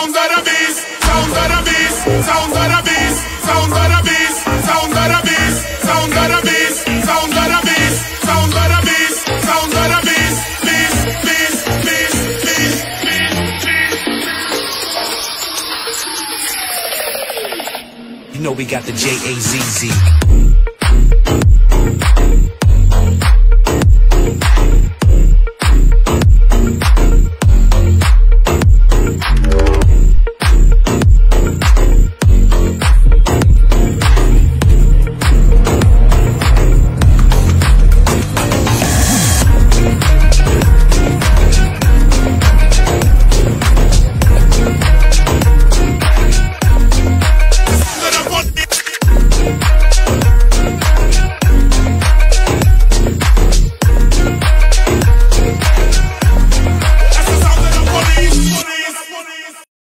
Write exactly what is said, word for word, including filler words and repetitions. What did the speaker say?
Sounds of the beast, sounds of the beast, sounds of the beast, sounds of the beast, sounds of the beast, sounds of the beast, sounds of the beast, sounds of the beast, sounds of the beast, beast, beast, beast, beast, beast. You know we got the J A Z Z.